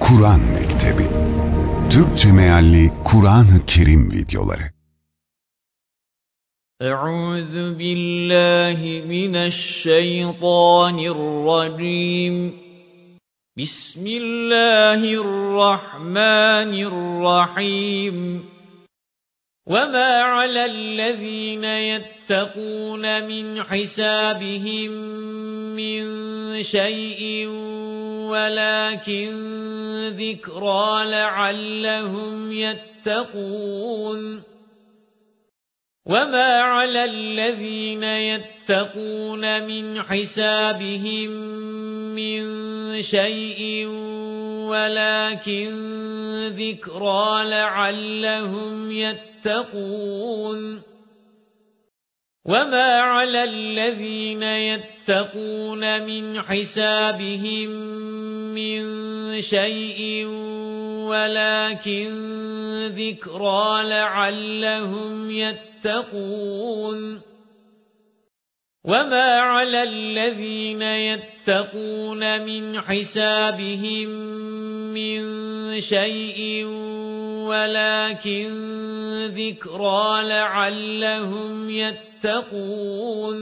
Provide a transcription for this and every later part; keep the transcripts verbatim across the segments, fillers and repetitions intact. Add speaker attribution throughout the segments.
Speaker 1: Kur'an Mektebi Türkçe mealli Kur'an-ı Kerim videoları.
Speaker 2: Euzu billahi mineşşeytanirracim. Bismillahirrahmanirrahim. وَمَا عَلَى الَّذِينَ يَتَّقُونَ مِنْ حِسَابِهِمْ مِنْ شَيْءٍ وَلَكِنْ ذِكْرَى لَعَلَّهُمْ يَتَّقُونَ وَمَا عَلَى الَّذِينَ يَتَّقُونَ مِنْ حِسَابِهِمْ مِنْ شَيْءٍ وَلَكِنْ ذِكْرَى لَعَلَّهُمْ يَتَّقُونَ وَمَا عَلَى الَّذِينَ يَتَّقُونَ مِنْ حِسَابِهِمْ مِنْ شَيْءٍ وَلَكِنْ ذِكْرَى لَعَلَّهُمْ يَتَّقُونَ وَمَا عَلَى الَّذِينَ يَتَّقُونَ مِنْ حِسَابِهِمْ مِنْ شَيْءٍ وَلَكِنْ ذِكْرَى لَعَلَّهُمْ يَتَّقُونَ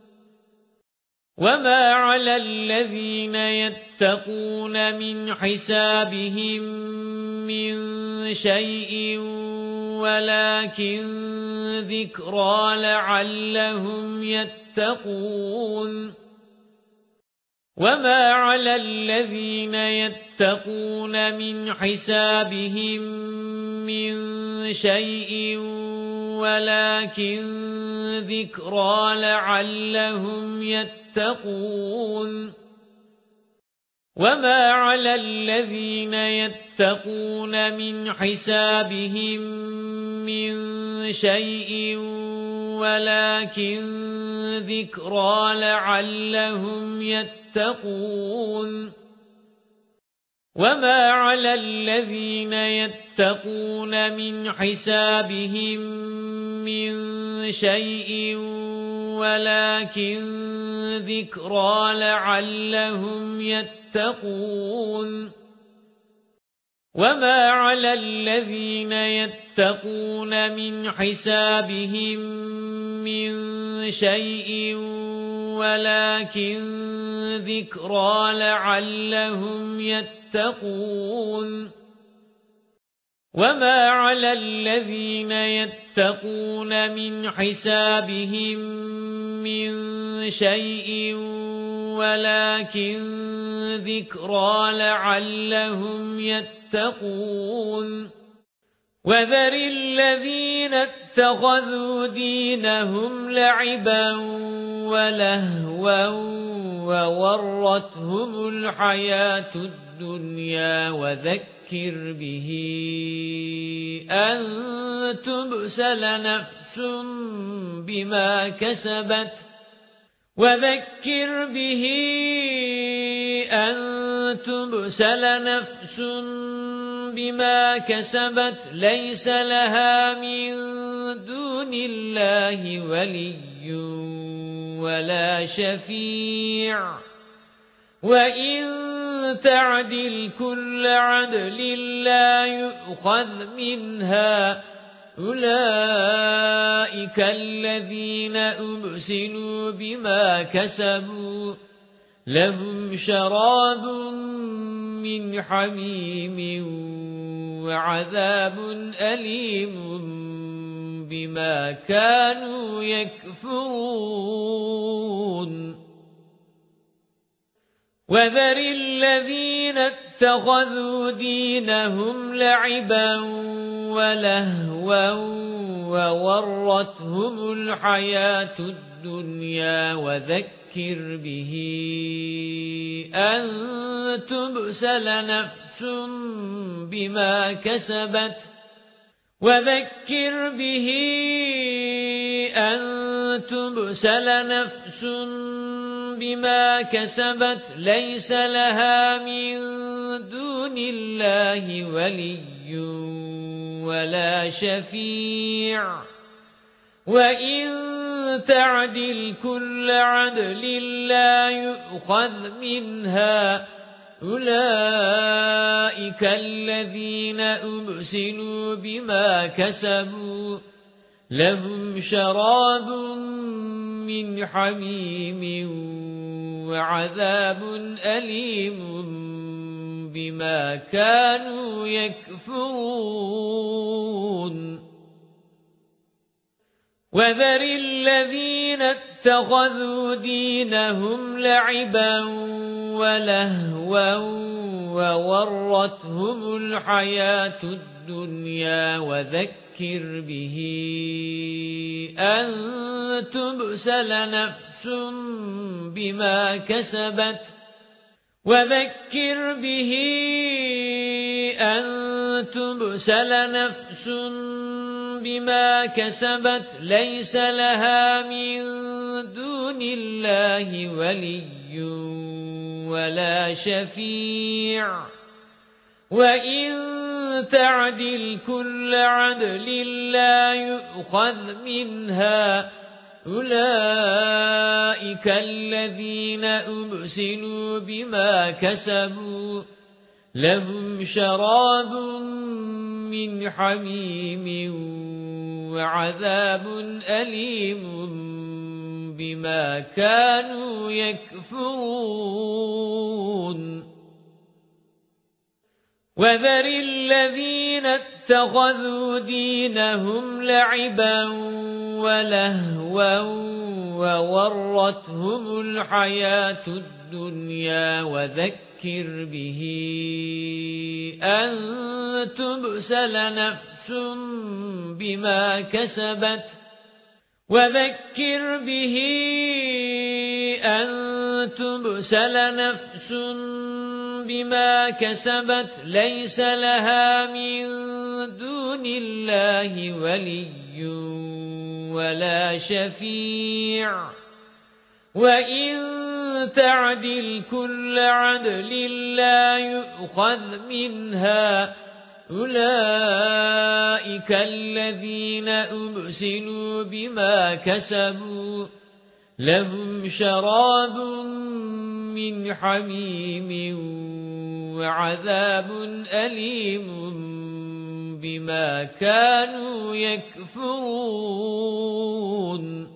Speaker 2: وَمَا عَلَى الَّذِينَ يَتَّقُونَ مِنْ حِسَابِهِمْ مِنْ شَيْءٍ وَلَكِنْ ذِكْرَى لَعَلَّهُمْ يَتَّقُونَ وَمَا عَلَى الَّذِينَ يَتَّقُونَ مِنْ حِسَابِهِمْ مِنْ شَيْءٍ وَلَكِنْ ذِكْرَى لَعَلَّهُمْ يَتَّقُونَ وَمَا عَلَى الَّذِينَ يَتَّقُونَ مِنْ حِسَابِهِمْ مِنْ شَيْءٍ وَلَكِنْ ذِكْرَى لَعَلَّهُمْ يَتَّقُونَ وَمَا عَلَى الَّذِينَ يَتَّقُونَ مِنْ حِسَابِهِمْ مِنْ شَيْءٍ وَلَكِنْ ذِكْرَى لَعَلَّهُمْ يَتَّقُونَ وَمَا عَلَى الَّذِينَ يَتَّقُونَ مِنْ حِسَابِهِمْ مِنْ شَيْءٍ وَلَكِنْ ذِكْرَى لَعَلَّهُمْ يَتَّقُونَ وَمَا عَلَى الَّذِينَ يَتَّقُونَ مِنْ حِسَابِهِمْ مِنْ شَيْءٍ وَلَكِنْ ذِكْرَى لَعَلَّهُمْ يَتَّقُونَ وَذَرِ الَّذِينَ اتَّخَذُوا دِينَهُمْ لَعِبًا وَلَهْوًا وَغَرَّتْهُمُ الْحَيَاةُ الدُّنْيَا وَذَكِّرْ بِهِ أَن تُبْسَلَ نَفْسٌ بِمَا كَسَبَتْ وَذَكِّرْ بِهِ أَن تُبْسَلَ نَفْسٌ بِمَا كَسَبَتْ لَيْسَ لَهَا مِن دُونِ اللَّهِ وَلِيٌّ وَلَا شَفِيعٌ وَإِن تَعْدِلْ كُلَّ عَدْلٍ لَّا يُؤْخَذْ مِنْهَا أُولَئِكَ الَّذِينَ أُبْسِلُوا بِمَا كَسَبُوا لَهُمْ شَرَابٌ مِّنْ حَمِيمٍ وَعَذَابٌ أَلِيمٌ بِمَا كَانُوا يَكْفُرُونَ وَذَرِ الَّذِينَ اتَّخَذُوا دِينَهُمْ لَعِبًا وَلَهْوًا وَغَرَّتْهُمُ الْحَيَاةُ الدُّنْيَا وَذَكِّرْ بِهِ أَن تُبْسَلَ نَفْسٌ بِمَا كَسَبَتْ وَذَكِّرْ بِهِ أَن تُبْسَلَ نَفْسٌ بِمَا كَسَبَتْ لَيْسَ لَهَا مِن دُونِ اللَّهِ وَلِيٌّ وَلَا شَفِيعٌ وَإِن تَعْدِلْ كُلَّ عَدْلٍ لَّا يُؤْخَذْ مِنْهَا أولئك الذين أبسلوا بما كسبوا لهم شراب من حميم وعذاب أليم بما كانوا يكفرون وذر الذين اتخذوا دينهم لعبا ولهوا وورتهم الحياة الدنيا وذكر به أن تبسل نفس بما كسبت وذكر به أن تبسل نفس بما كسبت ليس لها من دون الله ولي ولا شفيع وإن تعدل كل عدل لا يؤخذ منها أولئك الذين أبسلوا بما كسبوا لهم شراب من حميم وعذاب أليم بما كانوا يكفرون وذر الذين اتخذوا دينهم لعبا ولهوا وورتهم الحياة الدنيا وذكر به أن تبسل نفس بما كسبت وذكر به أن تبسل نفس بما كسبت ليس لها من دون الله ولي ولا شفيع وإن تعدل كل عدل لا يؤخذ منها أولئك الذين أبسلوا بما كسبوا لهم شراب من حميم وعذاب أليم بما كانوا يكفرون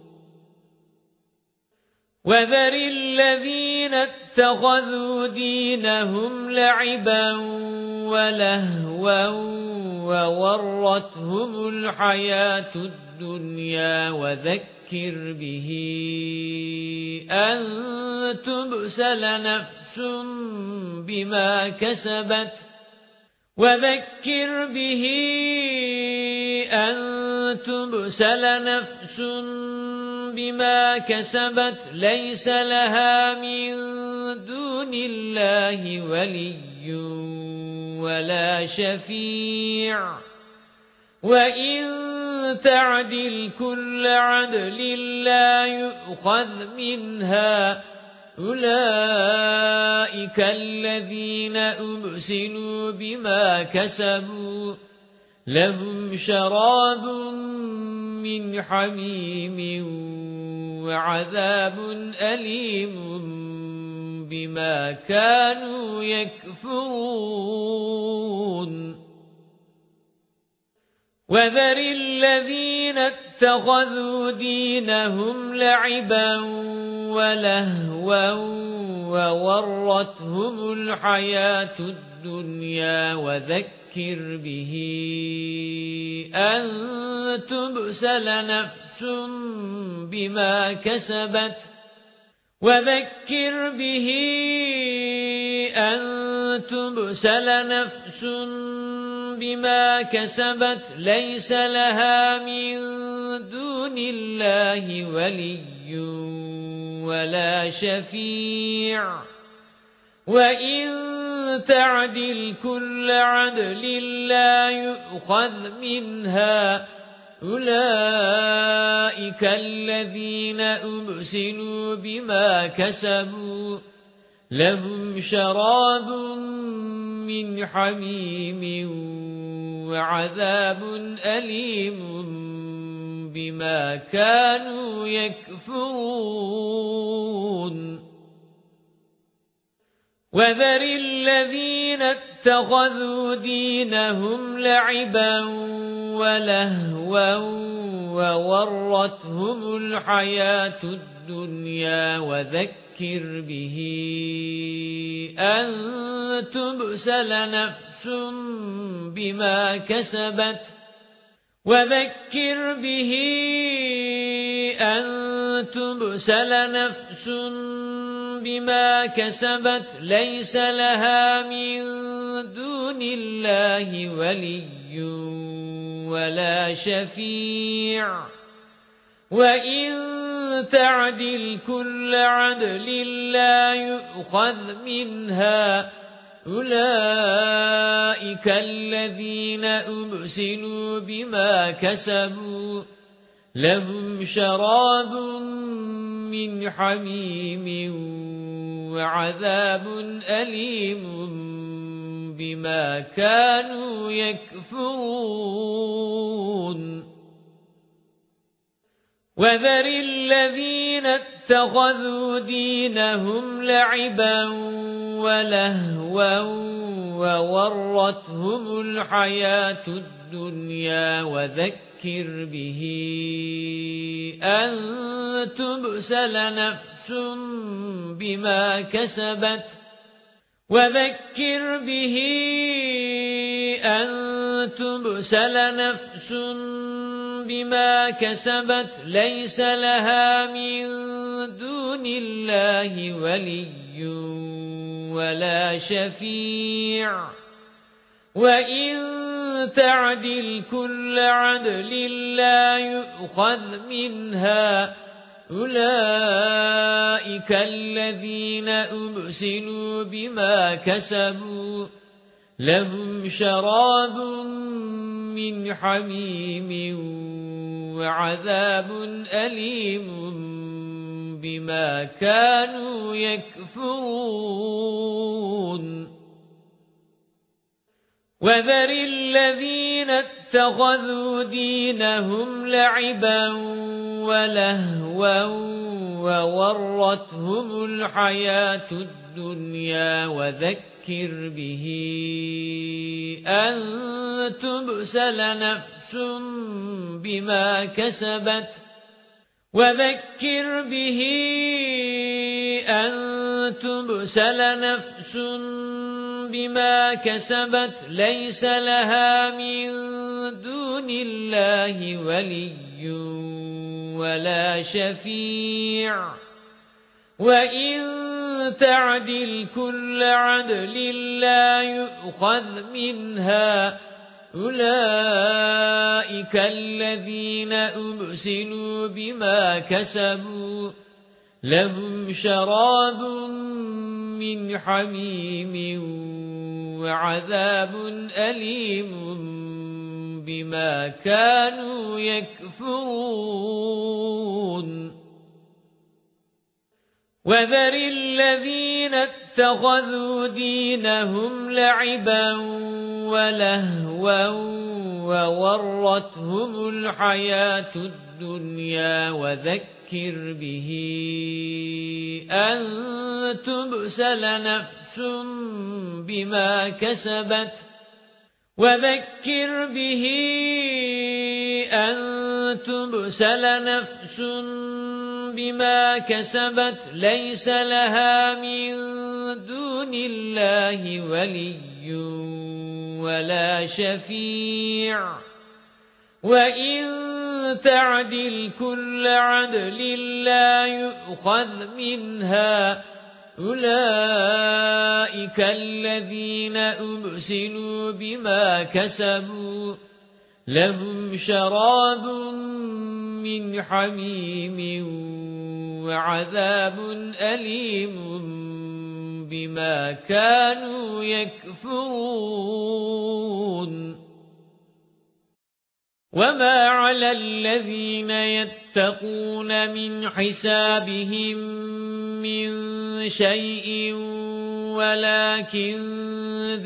Speaker 2: وذر الذين اتخذوا دينهم لعبا ولهوا وورتهم الحياة الدنيا وذكر به أن تبسل نفس بما كسبت وذكر به أن تبسل نفس بما كسبت ليس لها من دون الله ولي ولا شفيع وإن تعدل كل عدل لا يؤخذ منها أولئك الذين أبسلوا بما كسبوا لهم شراب من حميم وعذاب أليم بما كانوا يكفرون وذر الذين اتخذوا دينهم لعبا ولهوا وورتهم الحياة الدنيا وذكر به أن تبسل نفس بما كسبت وذكر به أن تبسل نفس بما كسبت ليس لها من دون الله ولي ولا شفيع وإن تعدل كل عدل لا يؤخذ منها أولئك الذين أبسلوا بما كسبوا لهم شراب من حميم وعذاب أليم بما كانوا يكفرون وذر الذين اتخذوا دينهم لعبا ولهوا وورتهم الحياة الدنيا وذكر به أن تبسل نفس بما كسبت وذكر به أن تبسل نفس بما كسبت ليس لها من دون الله ولي ولا شفيع وإن تعدل كل عدل لا يؤخذ منها أولئك الذين أبسلوا بما كسبوا لهم شراب من حميم وعذاب أليم بما كانوا يكفرون وذر الذين اتخذوا دينهم لعبا ولهوا وورتهم الحياة الدنيا وذكر به أن تبسل نفس بما كسبت وذكر به أن تبسل نفس بما كسبت ليس لها من دون الله ولي ولا شفيع وإن تعدل كل عدل لا يؤخذ منها أولئك الذين أبسلوا بما كسبوا لهم شراب من حميم وعذاب أليم بما كانوا يكفرون وذر الذين اتخذوا دينهم لعبا ولهوا وورتهم الحياة الدنيا وذكر به أن تبسل نفس بما كسبت وذكر به أن تبسل نفس بما كسبت ليس لها من دون الله ولي ولا شفيع وإن تعدل كل عدل لا يؤخذ منها أولئك الذين أبسلوا بما كسبوا لهم شراب من حميم وعذاب أليم بما كانوا يكفرون وذر الذين اتخذوا دينهم لعبا ولهوا وورتهم الحياة الدنيا وذكر به أن تبسل نفس بما كسبت وذكر به أن تبسل نفس بما كسبت ليس لها من دون الله ولي ولا شفيع وإن تعدل كل عدل لا يؤخذ منها أولئك الذين أبسلوا بما كسبوا لهم شراب من حميم وعذاب أليم بما كانوا يكفرون وما على الذين يتقون من حسابهم من شيء ولكن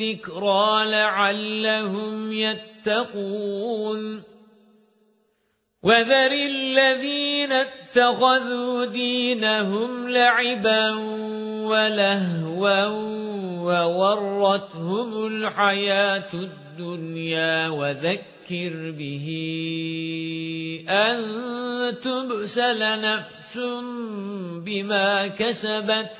Speaker 2: ذكرى لعلهم يتقون وذر الذين اتخذوا دينهم لعبا ولهوا وورتهم الحياة الدنيا وذكر به أن تبسل نفس بما كسبت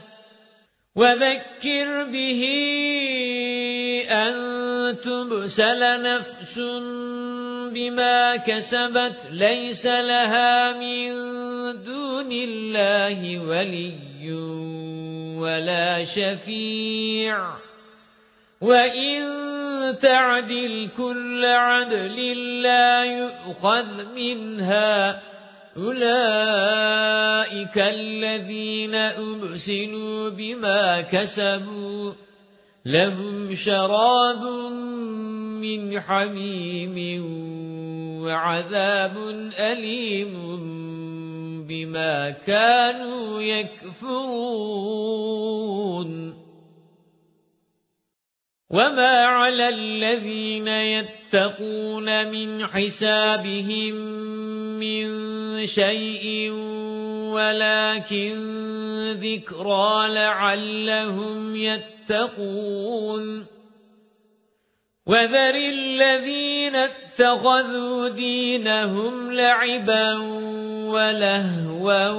Speaker 2: وذكر به أن تبسل نفس بما كسبت ليس لها من دون الله ولي ولا شفيع وإن تعدل كل عدل لا يؤخذ منها أولئك الذين أبسلوا بما كسبوا لهم شراب من حميم وعذاب أليم بما كانوا يكفرون وما على الذين يتقون من حسابهم من شيء ولكن ذكرى لعلهم يتقون وذر الذين اتخذوا دينهم لعبا ولهوا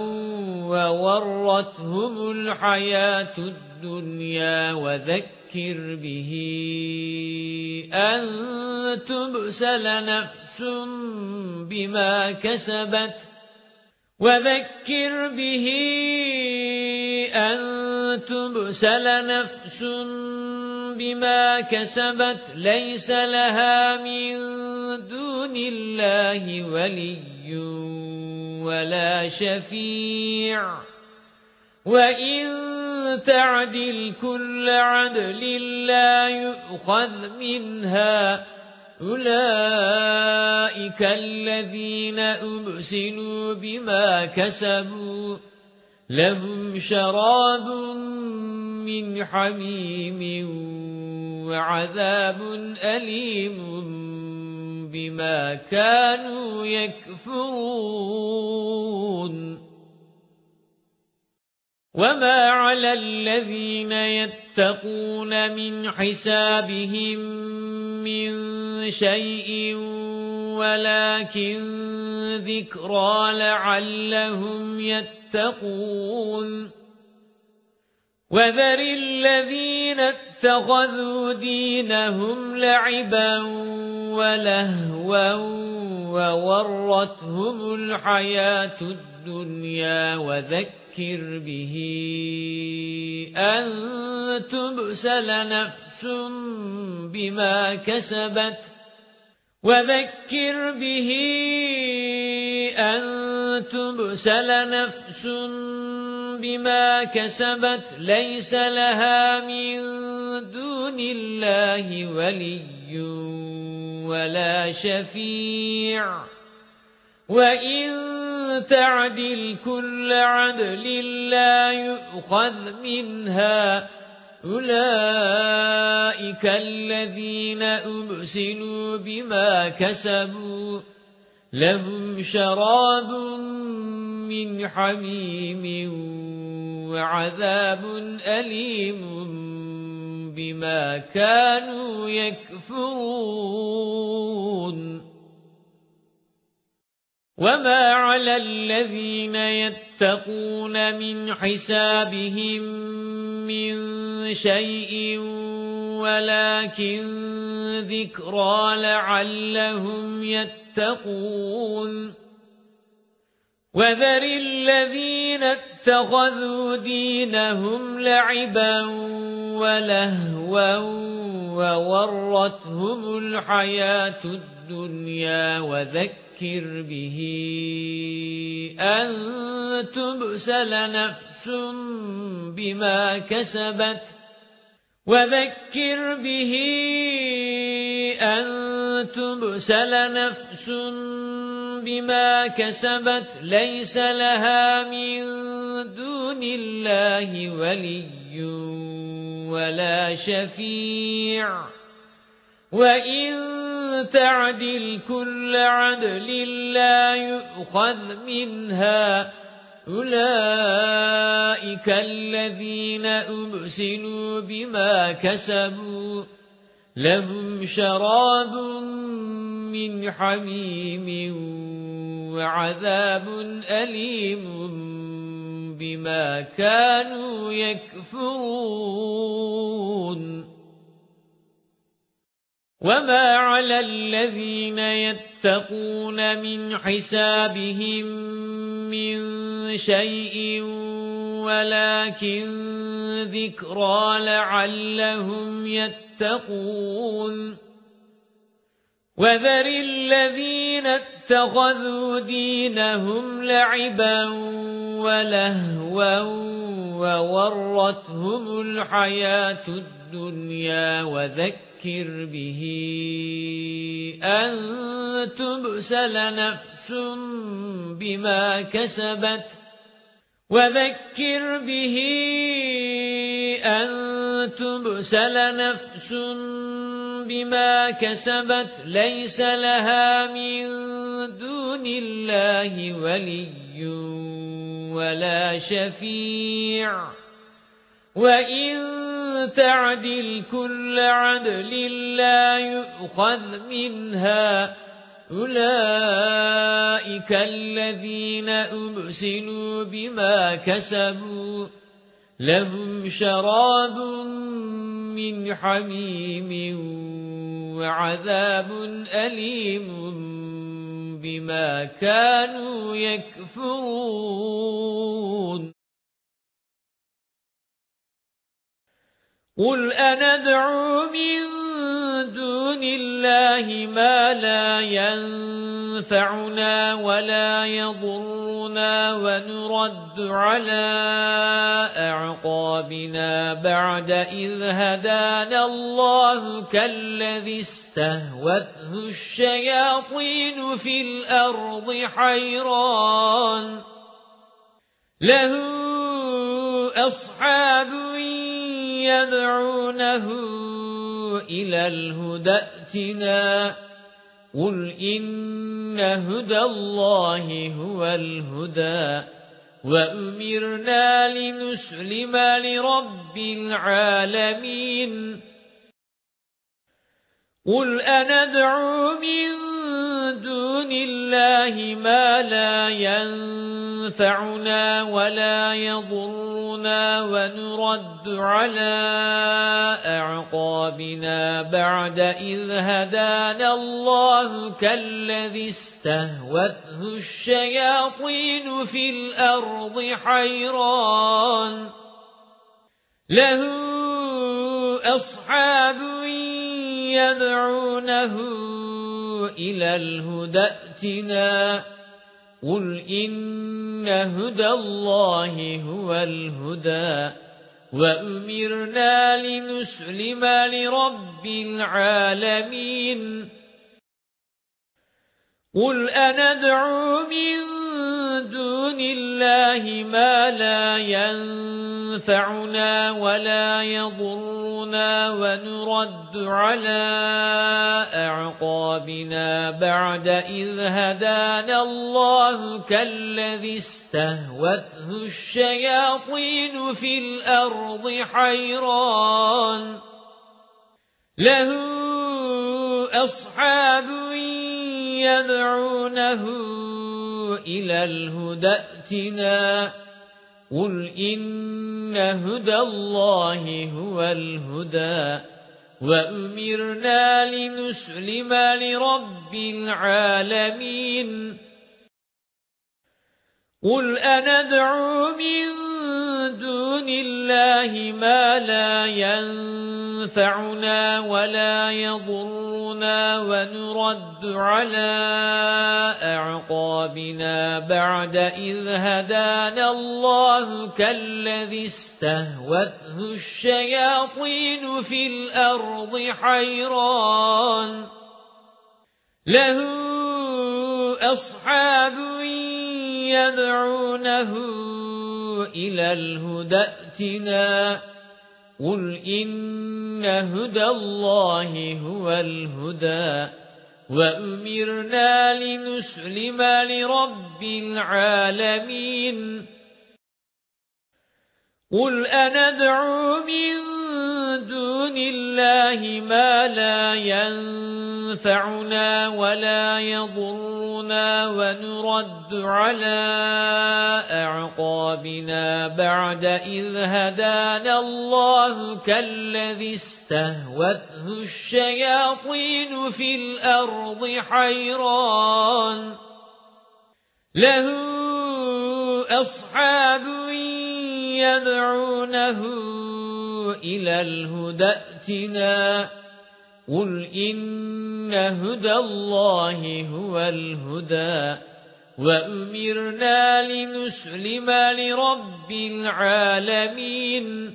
Speaker 2: وورتهم الحياة الدنيا وذكر به أن تبسل نفس بما كسبت وذكر به أن تبسل نفس بما كسبت ليس لها من دون الله ولي ولا شفيع وإن تعدل كل عدل لا يؤخذ منها أولئك الذين أبسلوا بما كسبوا لهم شراب من حميم وعذاب أليم بما كانوا يكفرون وما على الذين يتقون من حسابهم من شيء ولكن ذكرى لعلهم يتقون وذر الذين اتخذوا دينهم لعبا ولهوا وورتهم الحياة الدنيا وذكر به أن تبسل نفس بما كسبت وذكر به أن تبسل نفس بما كسبت ليس لها من دون الله ولي ولا شفيع وإن تعدل كل عدل لا يؤخذ منها أولئك الذين أبسلوا بما كسبوا لهم شراب من حميم وعذاب أليم بما كانوا يكفرون وما على الذين يتقون من حسابهم من شيء ولكن ذكرى لعلهم يتقون وذر الذين اتخذوا دينهم لعبا ولهوا وورتهم الحياة الدنيا وذكر به أن تبسل نفس بما كسبت وذكر به أن تبسل نفس بما كسبت ليس لها من دون الله ولي ولا شفيع وَإِن تَعْدِلْ كُلَّ عَدْلٍ لَّا يُؤْخَذْ مِنْهَا أُولَئِكَ الَّذِينَ أُبْسِلُوا بِمَا كَسَبُوا لَهُمْ شَرَابٌ مِّنْ حَمِيمٍ وَعَذَابٌ أَلِيمٌ بِمَا كَانُوا يَكْفُرُونَ وَمَا عَلَى الَّذِينَ يَتَّقُونَ مِنْ حِسَابِهِمْ مِنْ شَيْءٍ وَلَكِنْ ذِكْرَى لَعَلَّهُمْ يَتَّقُونَ وَذَرِ الَّذِينَ اتَّخَذُوا دِينَهُمْ لَعِبًا وَلَهْوًا وَغَرَّتْهُمُ الْحَيَاةُ الدُّنْيَا وَذَكِّرْ بِهِ أَن تُبْسَلَ نَفْسٌ بِمَا كَسَبَتْ وَذَكِّرْ بِهِ أَن تُبْسَلَ نَفْسٌ بِمَا كَسَبَتْ لَيْسَ لَهَا مِن دُونِ اللَّهِ وَلِيٌّ وَلَا شَفِيعٌ وَإِن تَعْدِلْ كُلَّ عَدْلٍ لَّا يُؤْخَذْ مِنْهَا أُولَئِكَ الَّذِينَ أُبْسِلُوا بِمَا كَسَبُوا لَهُمْ شَرَابٌ مِّنْ حَمِيمٍ وَعَذَابٌ أَلِيمٌ بِمَا كَانُوا يَكْفُرُونَ قُلْ أَنَدْعُو مِن دُونِ اللَّهِ مَا لَا يَنفَعُنَا وَلَا يَضُرُّنَا وَنُرَدُّ عَلَى أَعْقَابِنَا بَعْدَ إِذْ هَدَانَا اللَّهُ كَالَّذِي اسْتَهْوَتْهُ الشَّيَاطِينُ فِي الْأَرْضِ حَيْرَانٌ لَهُ أَصْحَابٌ يَدْعُونَهُ إِلَى الْهُدَى ائْتِنَا قُلْ إِنَّ هُدَى اللَّهِ هُوَ الْهُدَى وَأُمِرْنَا لِنُسْلِمَ لِرَبِّ الْعَالَمِينَ قُلْ أَنَدْعُو مِن دُونِ اللَّهِ مَا لَا يَنفَعُنَا وَلَا يَضُرُّنَا وَنُرَدُّ عَلَى أَعْقَابِنَا بَعْدَ إِذْ هَدَانَا اللَّهُ كَالَّذِي اسْتَهْوَتْهُ الشَّيَاطِينُ فِي الْأَرْضِ حَيْرَانٌ لَهُ أَصْحَابٌ يَدْعُونَهُ إِلَى الْهُدَى ائْتِنَا قُلْ إِنَّ هُدَى اللَّهِ هُوَ الْهُدَى وَأُمِرْنَا لِنُسْلِمَ لِرَبِّ الْعَالَمِينَ قُلْ أَنَدْعُو مِن دُونِ اللَّهِ مَا لَا يَنفَعُنَا وَلَا يَضُرُّنَا وَنُرَدُّ عَلَى أَعْقَابِنَا بَعْدَ إِذْ هَدَانَا اللَّهُ كَالَّذِي اسْتَهْوَتْهُ الشَّيَاطِينُ فِي الْأَرْضِ حَيْرَانٌ لَهُ أَصْحَابٌ يَدْعُونَهُ إِلَى الْهُدَى ائْتِنَا قُلْ إِنَّ هُدَى اللَّهِ هُوَ الْهُدَى وَأُمِرْنَا لِنُسْلِمَ لِرَبِّ الْعَالَمِينَ قُلْ أَنَدْعُو مِن دُونِ اللَّهِ مَا لَا يَنفَعُنَا وَلَا يَضُرُّنَا وَنُرَدُّ عَلَى أَعْقَابِنَا بَعْدَ إِذْ هَدَانَا اللَّهُ كَالَّذِي اسْتَهْوَتْهُ الشَّيَاطِينُ فِي الْأَرْضِ حَيْرَانٌ لَهُ أَصْحَابٌ يَدْعُونَهُ إِلَى الْهُدَى ائْتِنَا قُلْ إِنَّ هُدَى اللَّهِ هُوَ الْهُدَى وَأُمِرْنَا لِنُسْلِمَ لِرَبِّ الْعَالَمِينَ قُلْ أَنَدْعُو مِن دُونِ اللَّهِ مَا لَا يَنفَعُنَا وَلَا يَضُرُّنَا وَنُرَدُّ عَلَى أَعْقَابِنَا بَعْدَ إِذْ هَدَانَا اللَّهُ كَالَّذِي اسْتَهْوَتْهُ الشَّيَاطِينُ فِي الْأَرْضِ حَيْرَانٌ لَهُ أَصْحَابٌ يَدْعُونَهُ إِلَى الْهُدَى ائْتِنَا قُلْ إِنَّ هُدَى اللَّهِ هُوَ الْهُدَى وَأُمِرْنَا لِنُسْلِمَ لِرَبِّ الْعَالَمِينَ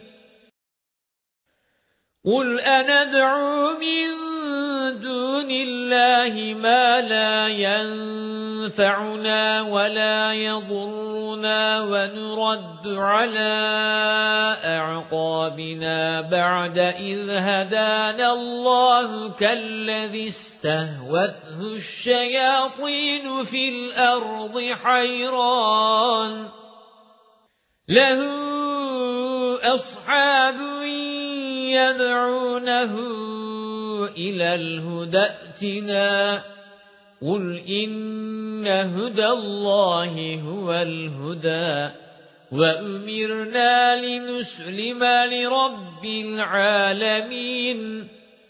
Speaker 2: قُلْ أَنَدْعُو مِن دُونِ اللَّهِ مَا لَا يَنفَعُنَا وَلَا يَضُرُّنَا وَنُرَدُّ عَلَى أَعْقَابِنَا بَعْدَ إِذْ هَدَانَا اللَّهُ كَالَّذِي اسْتَهْوَتْهُ الشَّيَاطِينُ فِي الْأَرْضِ حَيْرَانٌ لَهُ أَصْحَابٌ يَدْعُونَهُ إِلَى الْهُدَى ائْتِنَا قُلْ إِنَّ هُدَى اللَّهِ هُوَ الْهُدَى وَأُمِرْنَا لِنُسْلِمَ لِرَبِّ الْعَالَمِينَ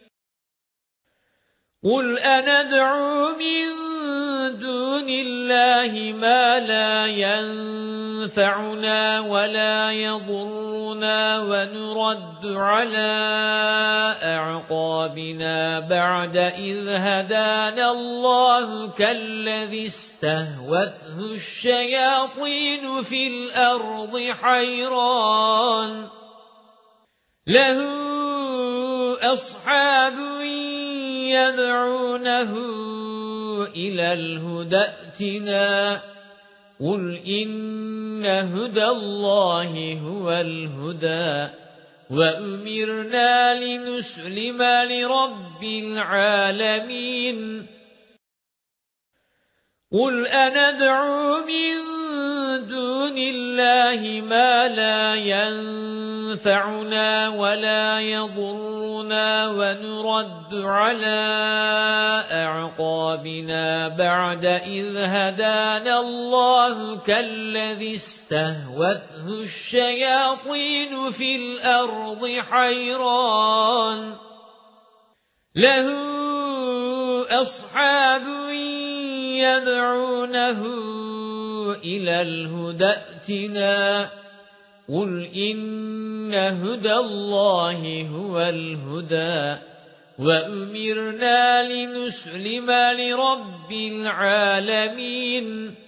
Speaker 2: قُلْ أَنَدْعُو مِن دُونِ اللَّهِ مَا لَا يَنفَعُنَا وَلَا يَضُرُّنَا وَنُرَدُّ عَلَى أَعْقَابِنَا بَعْدَ إِذْ هَدَانَا اللَّهُ كَالَّذِي اسْتَهْوَتْهُ الشَّيَاطِينُ فِي الْأَرْضِ حَيْرَانٌ لَهُ أَصْحَابٌ يَدْعُونَهُ إِلَى الْهُدَى ائْتِنَا قُلْ إِنَّ هُدَى اللَّهِ هُوَ الْهُدَى وَأُمِرْنَا لِنُسْلِمَ لِرَبِّ الْعَالَمِينَ قُلْ أَنَدْعُو مِن دُونِ اللَّهِ مَا لَا يَنفَعُنَا وَلَا يَضُرُّنَا وَنُرَدُّ عَلَى أَعْقَابِنَا بَعْدَ إِذْ هَدَانَا اللَّهُ كَالَّذِي اسْتَهْوَتْهُ الشَّيَاطِينُ فِي الْأَرْضِ حَيْرَانٌ لَهُ أَصْحَابٌ يَدْعُونَهُ إِلَى الْهُدَى ائْتِنَا قُلْ إِنَّ هُدَى اللَّهِ هُوَ الْهُدَى وَأُمِرْنَا لِنُسْلِمَ لِرَبِّ الْعَالَمِينَ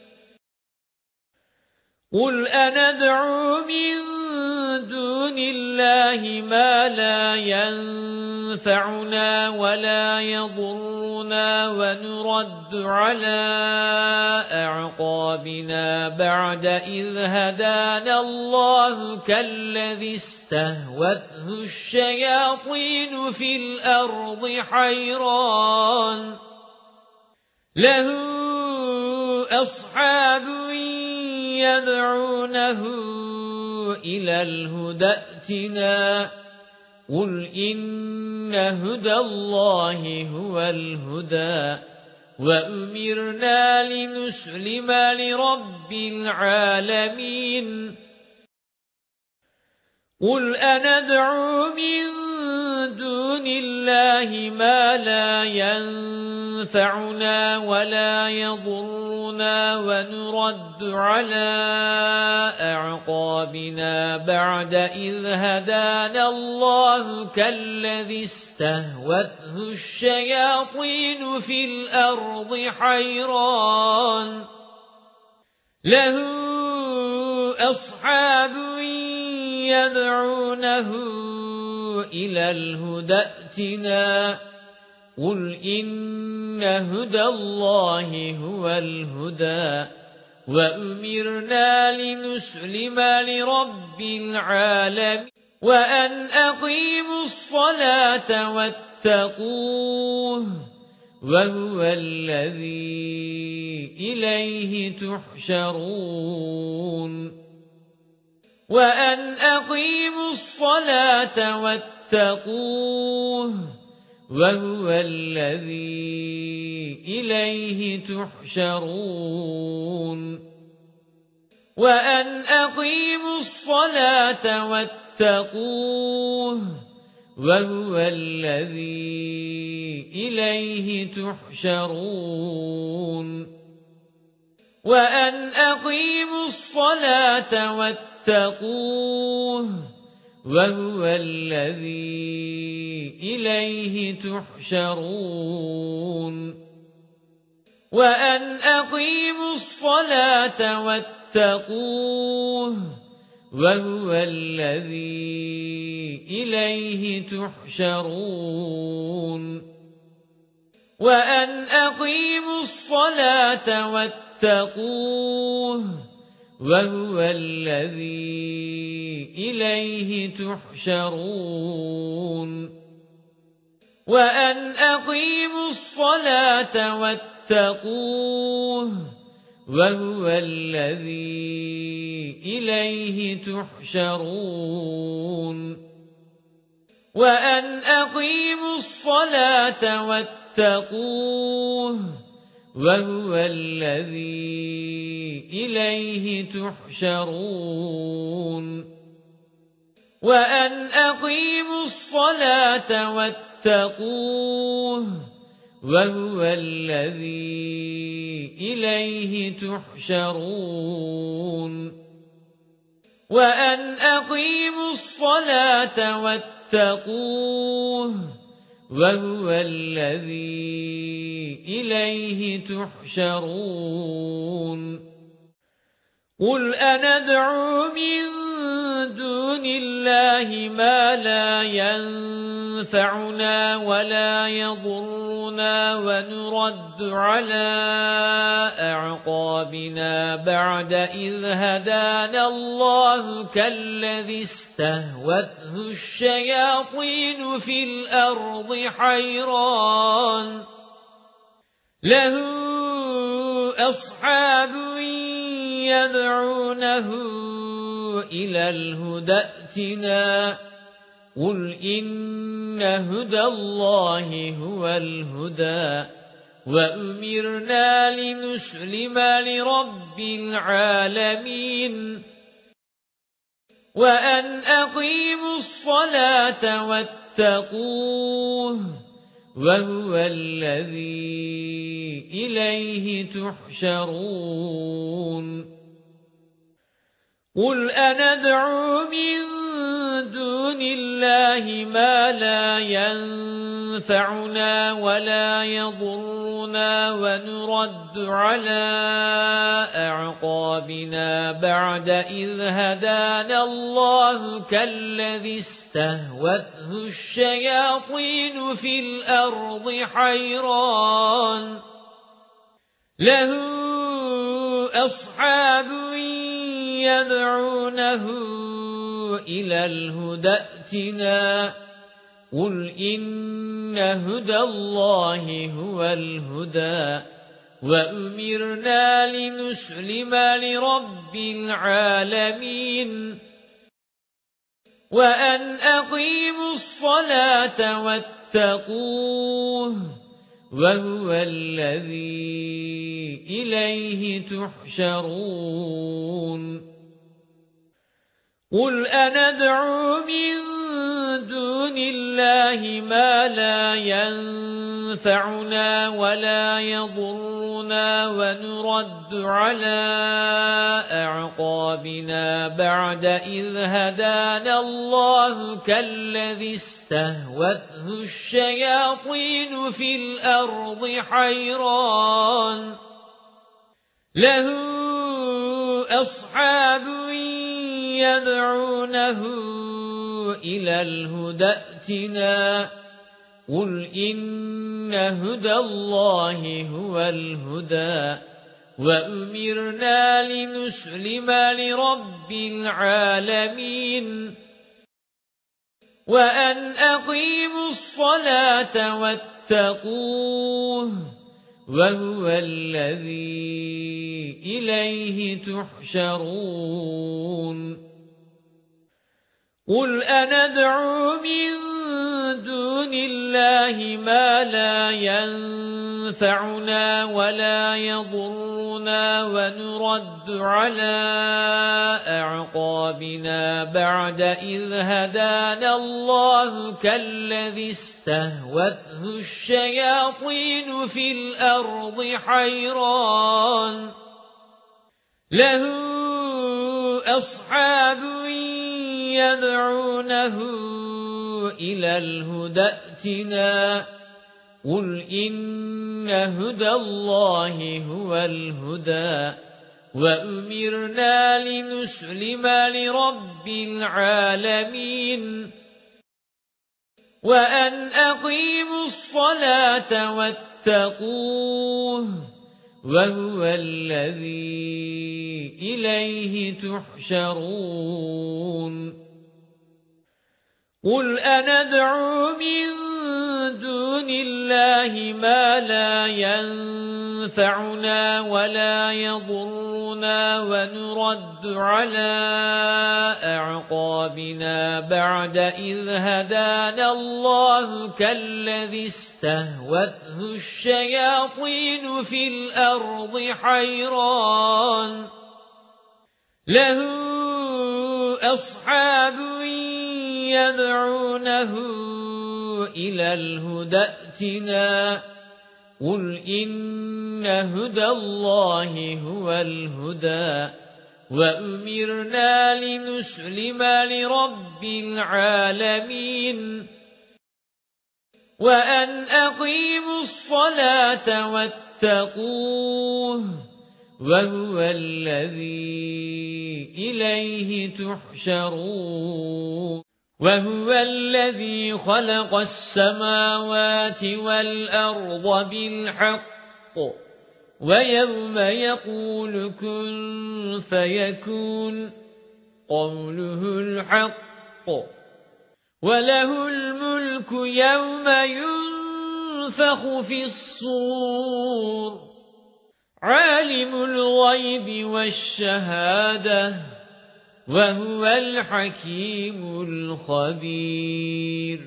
Speaker 2: قُلْ أَنَدْعُو مِن دُونِ اللَّهِ مَا لَا يَنفَعُنَا وَلَا يَضُرُّنَا وَنُرَدُّ عَلَى أَعْقَابِنَا بَعْدَ إِذْ هَدَانَا اللَّهُ كَالَّذِي اسْتَهْوَتْهُ الشَّيَاطِينُ فِي الْأَرْضِ حَيْرَانٌ لَهُ أَصْحَابٌ يَدْعُونَهُ إِلَى الْهُدَى ائْتِنَا قُلْ إِنَّ هُدَى اللَّهِ هُوَ الْهُدَى وَأُمِرْنَا لِنُسْلِمَ لِرَبِّ الْعَالَمِينَ قُلْ أَنَدْعُو مِن دُونِ اللَّهِ مَا لَا يَنفَعُنَا وَلَا يَضُرُّنَا وَنُرَدُّ عَلَى أَعْقَابِنَا بَعْدَ إِذْ هَدَانَا اللَّهُ كَالَّذِي اسْتَهْوَتْهُ الشَّيَاطِينُ فِي الْأَرْضِ حَيْرَانٌ لَهُ أَصْحَابٌ يَدْعُونَهُ إِلَى الْهُدَى ائْتِنَا قُلْ إِنَّ هُدَى اللَّهِ هُوَ الْهُدَى وَأُمِرْنَا لِنُسْلِمَ لِرَبِّ الْعَالَمِينَ وأن أقيموا الصلاة واتقوه وهو الذي إليه تحشرون وأن أقيموا الصلاة واتقوه وهو الذي إليه تحشرون وأن أقيموا الصلاة واتقوه وهو الذي إليه تحشرون وأن أقيموا الصلاة واتقوه وهو الذي إليه تحشرون وأن أقيموا الصلاة واتقوه وهو الذي إليه تحشرون وأن أقيموا الصلاة واتقوه وهو الذي إليه تحشرون وأن أقيموا الصلاة واتقوه وهو الذي إليه تحشرون وأن أقيموا الصلاة واتقوه وهو الذي إليه تحشرون وأن أقيموا الصلاة واتقوه وهو الذي إليه تحشرون وأن أقيموا الصلاة واتقوه وهو الذي إليه تحشرون قل أندعو من دون الله ما لا ينفعنا ولا يضرنا ونرد على أعقابنا بعد إذ هدانا الله كالذي استهوته الشياطين في الأرض حيران له أصحاب يدعونه إلى الهدى ائتنا قل إن هدى الله هو الهدى وأمرنا لنسلم لرب العالمين وأن أقيموا الصلاة واتقوه وهو الذي إليه تحشرون قل أندعو من دون الله ما لا ينفعنا ولا يضرنا ونرد على أعقابنا بعد إذ هدانا الله كالذي استهوته الشياطين في الأرض حيران له أصحاب يدعونه إلى الهدى ائتنا قل إن هدى الله هو الهدى وأمرنا لنسلم لرب العالمين وأن أقيموا الصلاة واتقوه وهو الذي إليه تحشرون قل أندعو من دون الله ما لا ينفعنا ولا يضرنا ونرد على أعقابنا بعد إذ هدانا الله كالذي استهوته الشياطين في الأرض حيران له أصحاب يدعونه إلى الهدى ائتنا قل إن هدى الله هو الهدى وأمرنا لنسلم لرب العالمين وأن أقيموا الصلاة واتقوه وهو الذي إليه تحشرون قل أندعو من دون الله ما لا ينفعنا ولا يضرنا ونرد على أعقابنا بعد إذ هدانا الله كالذي استهوته الشياطين في الأرض حيران له أصحاب يدعونه إلى الهدى ائتنا قل إن هدى الله هو الهدى وأمرنا لنسلم لرب العالمين وأن أقيموا الصلاة واتقوه وهو الذي إليه تحشرون قل أندعو من دون الله ما لا ينفعنا ولا يضرنا ونرد على أعقابنا بعد إذ هدانا الله كالذي استهوته الشياطين في الأرض حيران له أصحاب يدعونه إلى الهدى ائتنا قل إن هدى الله هو الهدى وأمرنا لنسلم لرب العالمين وأن أقيموا الصلاة واتقوه وهو الذي إليه تحشرون وهو الذي خلق السماوات والأرض بالحق ويوم يقول كن فيكون قوله الحق وله الملك يوم ينفخ في الصور عالم الغيب والشهادة وهو الحكيم الخبير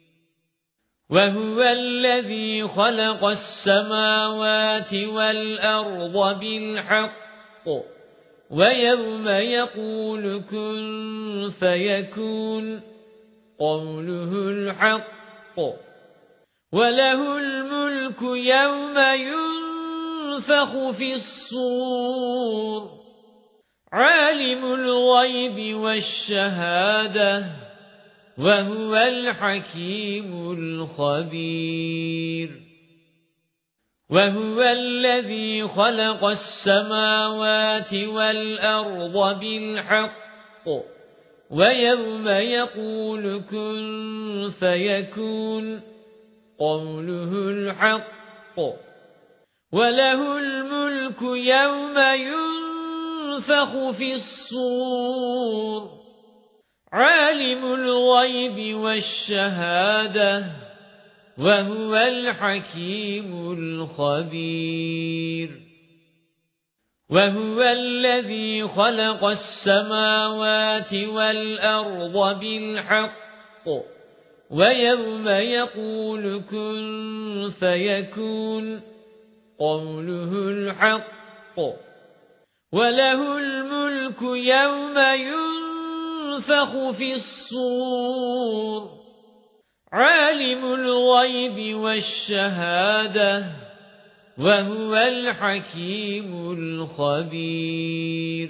Speaker 2: وهو الذي خلق السماوات والأرض بالحق ويوم يقول كن فيكون قوله الحق وله الملك يوم ينفخ في الصور عالم الغيب والشهادة وهو الحكيم الخبير وهو الذي خلق السماوات والأرض بالحق ويوم يقول كن فيكون قوله الحق وله الملك يوم ينفخ في الصور عالم الغيب والشهادة وهو الحكيم الخبير وهو الذي خلق السماوات والأرض بالحق ويوم يقول كن فيكون قوله الحق وله الملك يوم ينفخ في الصور عالم الغيب والشهادة وهو الحكيم الخبير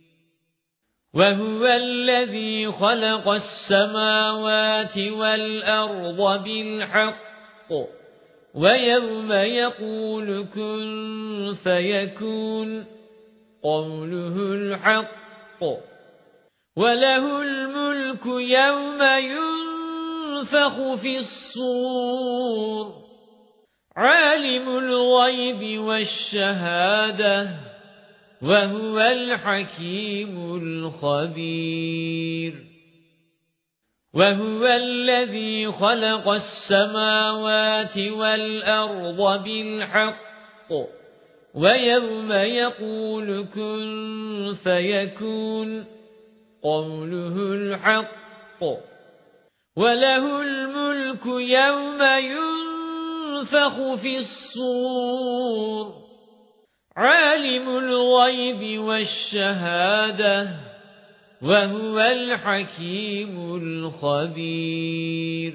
Speaker 2: وهو الذي خلق السماوات والأرض بالحق ويوم يقول كن فيكون قوله الحق وله الملك يوم ينفخ في الصور عالم الغيب والشهادة وهو الحكيم الخبير وهو الذي خلق السماوات والأرض بالحق ويوم يقول كن فيكون قوله الحق وله الملك يوم ينفخ في الصور عالم الغيب والشهادة وهو الحكيم الخبير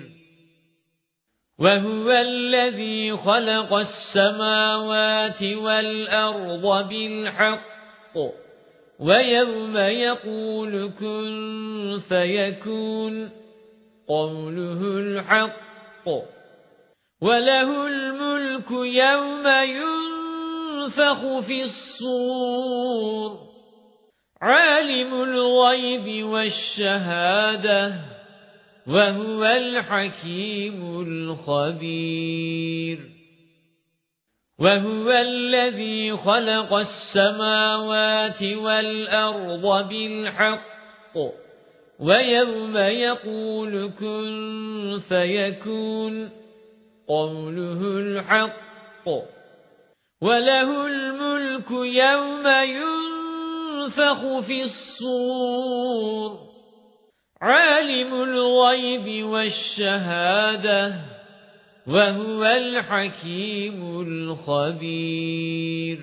Speaker 2: وهو الذي خلق السماوات والأرض بالحق ويوم يقول كن فيكون قوله الحق وله الملك يوم ينفخ في الصور عالم الغيب والشهادة وهو الحكيم الخبير وهو الذي خلق السماوات والأرض بالحق ويوم يقول كن فيكون قوله الحق وله الملك يوم ينفخ في الصور عالم الغيب والشهادة وهو الحكيم الخبير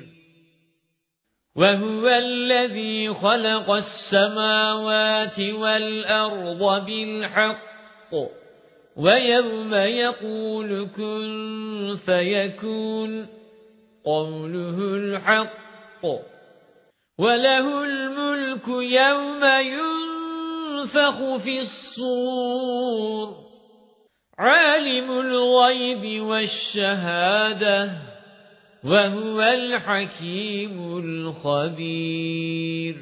Speaker 2: وهو الذي خلق السماوات والأرض بالحق ويوم يقول كن فيكون قوله الحق وله الملك يوم ينفخ في الصور عالم الغيب والشهادة وهو الحكيم الخبير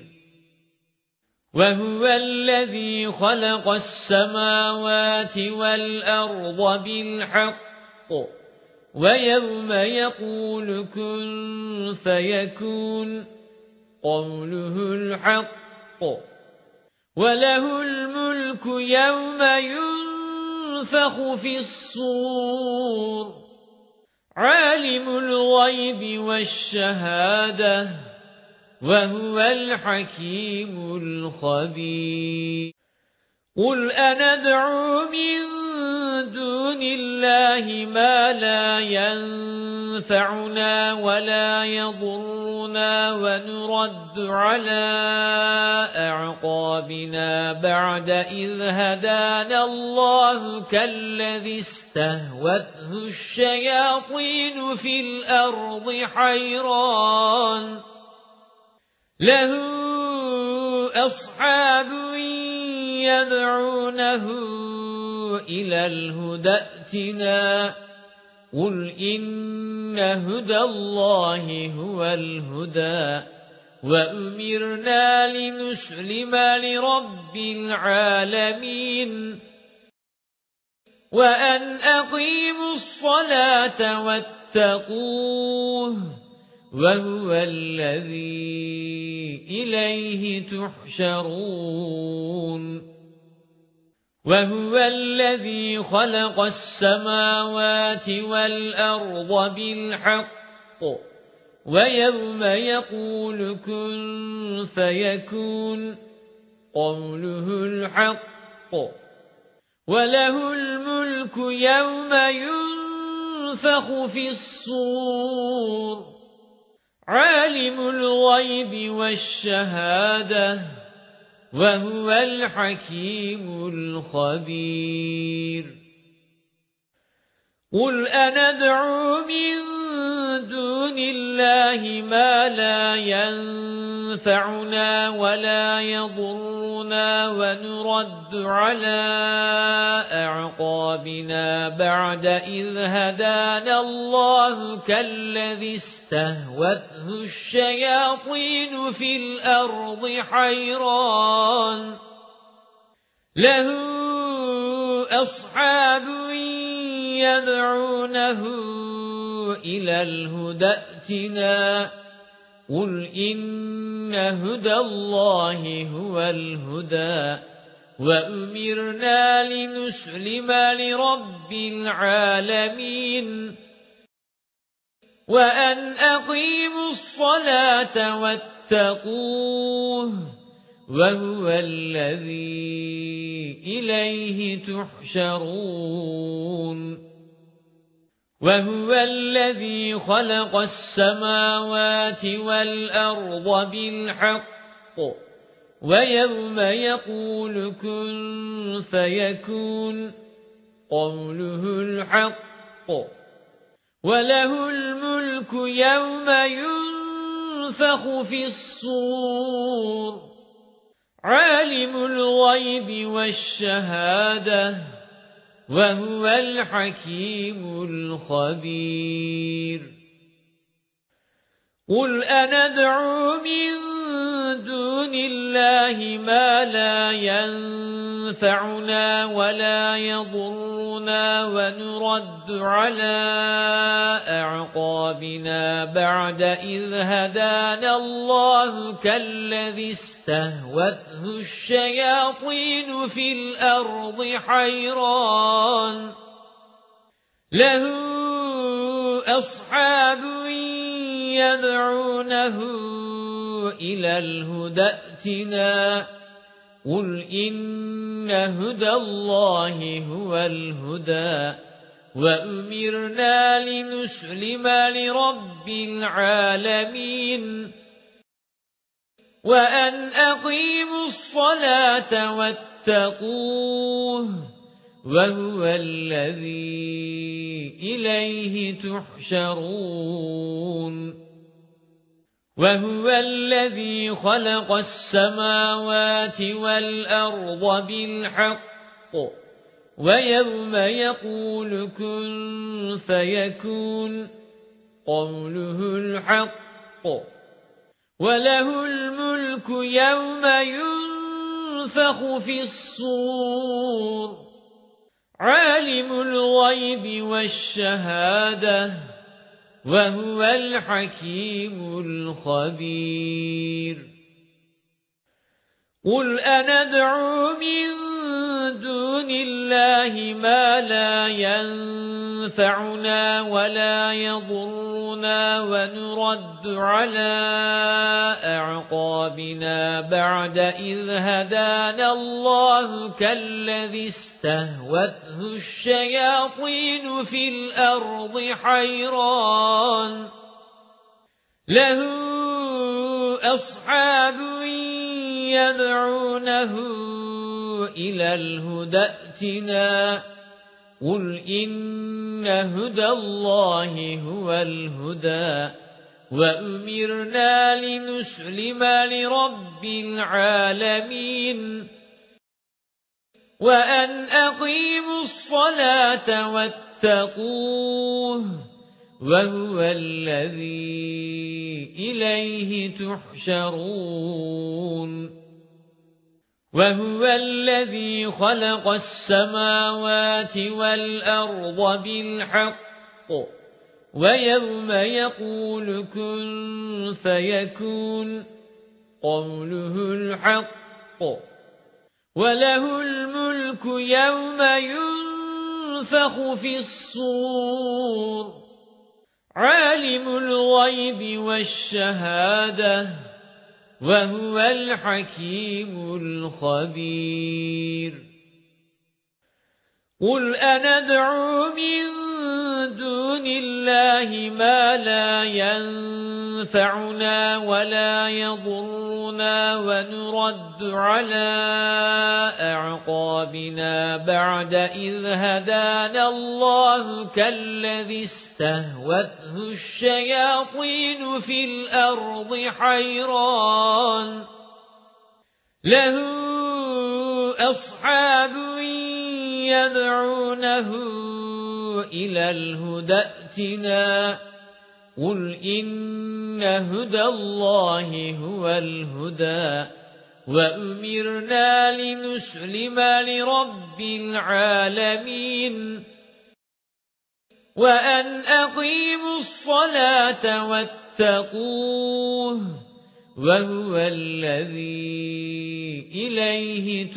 Speaker 2: وهو الذي خلق السماوات والأرض بالحق ويوم يقول كن فيكون قوله الحق وله الملك يوم ينفخ في الصور عالم الغيب والشهادة وهو الحكيم الخبير قل أندعو من دون الله ما لا ينفعنا ولا يضرنا ونرد على أعقابنا بعد إذ هدانا الله كالذي استهوته الشياطين في الأرض حيران له أصحاب يدعونه إلى الهدى ائتنا قل إن هدى الله هو الهدى وأمرنا لنسلم لرب العالمين وأن أقيموا الصلاة واتقوه وهو الذي إليه تحشرون وهو الذي خلق السماوات والأرض بالحق ويوم يقول كن فيكون قوله الحق وله الملك يوم ينفخ في الصور عالم الغيب والشهادة وهو الحكيم الخبير قل أندعو من دون الله ما لا ينفعنا ولا يضرنا ونرد على أعقابنا بعد إذ هدانا الله كالذي استهوته الشياطين في الأرض حيران له أصحاب يدعونه إلى الهدى ائتنا قل إن هدى الله هو الهدى وَأُمِرْنَا لِنُسْلِمَ لِرَبِّ الْعَالَمِينَ وَأَنْ أَقِيمُوا الصَّلَاةَ وَاتَّقُوهُ وَهُوَ الَّذِي إِلَيْهِ تُحْشَرُونَ وَهُوَ الَّذِي خَلَقَ السَّمَاوَاتِ وَالْأَرْضَ بِالْحَقِّ وَيَوْمَ يَقُولُ كُن فَيَكُونُ قَوْلُهُ الْحَقُّ وَلَهُ الْمُلْكُ يَوْمَ يُنفَخُ فِي الصُّورِ عَالِمُ الْغَيْبِ وَالشَّهَادَةِ وَهُوَ الْحَكِيمُ الْخَبِيرُ قُلْ أَنَدْعُو مِن دُونِ اللَّهِ مَا لَا يَنفَعُنَا وَلَا يَضُرُّنَا وَنُرَدُّ عَلَى أَعْقَابِنَا بَعْدَ إِذْ هَدَانَا اللَّهُ كَالَّذِي اسْتَهْوَتْهُ الشَّيَاطِينُ فِي الْأَرْضِ حَيْرَانٌ لَهُ أَصْحَابٌ يَدْعُونَهُ إِلَى الْهُدَى ائْتِنَا قُلْ إِنَّ هُدَى اللَّهِ هُوَ الْهُدَى وَأُمِرْنَا لِنُسْلِمَ لِرَبِّ الْعَالَمِينَ وَأَنْ أَقِيمُوا الصَّلَاةَ وَاتَّقُوهُ وَهُوَ الَّذِي إِلَيْهِ تُحْشَرُونَ وَهُوَ الَّذِي خَلَقَ السَّمَاوَاتِ وَالْأَرْضَ بِالْحَقِّ وَيَوْمَ يَقُولُ كُن فَيَكُونُ قَوْلُهُ الْحَقُّ وَلَهُ الْمُلْكُ يَوْمَ يُنفَخُ فِي الصُّورِ عَالِمُ الْغَيْبِ وَالشَّهَادَةِ وَهُوَ الْحَكِيمُ الْخَبِيرُ قُلْ أَنَدْعُو مِن دُونِ اللَّهِ مَا لَا يَنفَعُنَا وَلَا يَضُرُّنَا وَنُرَدُّ عَلَى أَعْقَابِنَا بَعْدَ إِذْ هَدَانَا اللَّهُ كَالَّذِي اسْتَهْوَتْهُ الشَّيَاطِينُ فِي الْأَرْضِ حَيْرَانٌ لَهُ أَصْحَابٌ يَدْعُونَهُ إِلَى الْهُدَى ائْتِنَا قُلْ إِنَّ هُدَى اللَّهِ هُوَ الْهُدَى وَأُمِرْنَا لِنُسْلِمَ لِرَبِّ الْعَالَمِينَ وَأَنْ أَقِيمُوا الصَّلَاةَ وَاتَّقُوهُ وَهُوَ الَّذِي إِلَيْهِ تُحْشَرُونَ وَهُوَ الَّذِي خَلَقَ السَّمَاوَاتِ وَالْأَرْضَ بِالْحَقِّ وَيَوْمَ يَقُولُ كُن فَيَكُونُ قَوْلُهُ الْحَقُّ وَلَهُ الْمُلْكُ يَوْمَ يُنفَخُ فِي الصُّورِ عَالِمُ الْغَيْبِ وَالشَّهَادَةِ وَهُوَ الْحَكِيمُ الْخَبِيرُ قُلْ أَنَدْعُو مِن دُونِ اللَّهِ مَا لَا يَنفَعُنَا وَلَا يَضُرُّنَا وَنُرَدُّ عَلَى أَعْقَابِنَا بَعْدَ إِذْ هَدَانَا اللَّهُ كَالَّذِي اسْتَهْوَتْهُ الشَّيَاطِينُ فِي الْأَرْضِ حَيْرَانٌ لَهُ أَصْحَابٌ يَدْعُونَهُ إِلَى الْهُدَى ائْتِنَا قُلْ إِنَّ هُدَى اللَّهِ هُوَ الْهُدَى وَأُمِرْنَا لِنُسْلِمَ لِرَبِّ الْعَالَمِينَ وَأَنْ أَقِيمُوا الصَّلَاةَ وَاتَّقُوهُ وهو الذي إليه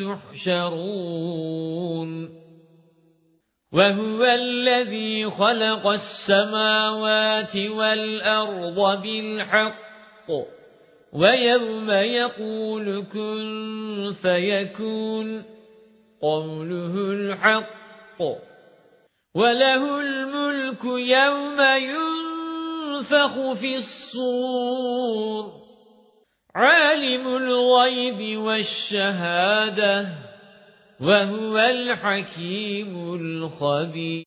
Speaker 2: تحشرون وهو الذي خلق السماوات والأرض بالحق ويوم يقول كن فيكون قوله الحق وله الملك يوم ينفخ في الصور عالم الغيب والشهادة وهو الحكيم الخبير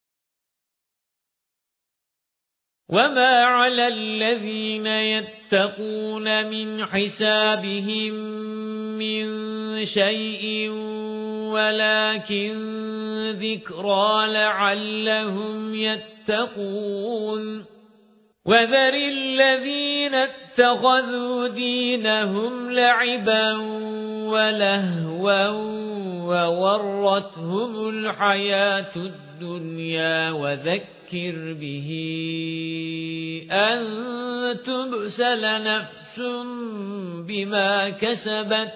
Speaker 2: وما على الذين يتقون من حسابهم من شيء ولكن ذكرى لعلهم يتقون وذر الذين اتخذوا دينهم لعبا ولهوا وغرتهم الحياة الدنيا وذكر به أن تبسل نفس بما كسبت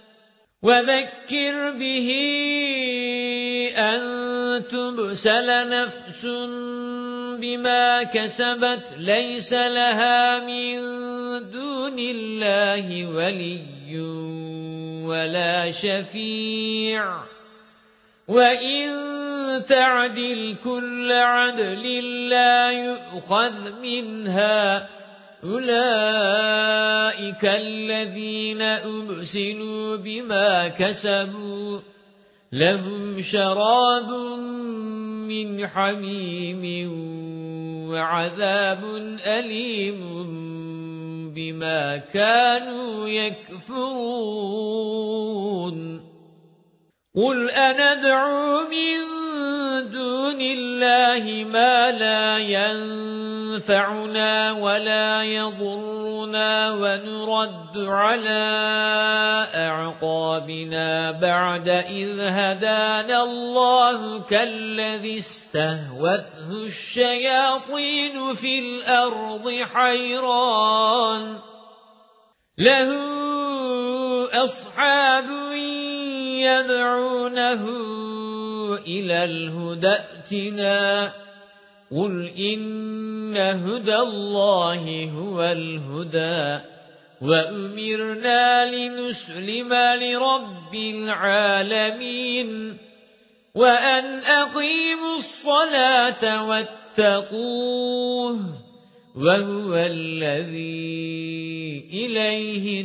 Speaker 2: وذكر به أن تبسل نفس بما كسبت ليس لها من دون الله ولي ولا شفيع وإن تعدل كل عدل لا يؤخذ منها أولئك الذين أبسلوا بما كسبوا لهم شراب من حميم وعذاب أليم بما كانوا يكفرون قل أندعو من دون الله ما لا ينفعنا ولا يضرنا ونرد على أعقابنا بعد إذ هدانا الله كالذي استهوته الشياطين في الأرض حيران له أصحاب يدعونه إلى الهدى ائتنا قل إن هدى الله هو الهدى وأمرنا لنسلم لرب العالمين وأن أقيموا الصلاة واتقوه وهو الذي إليه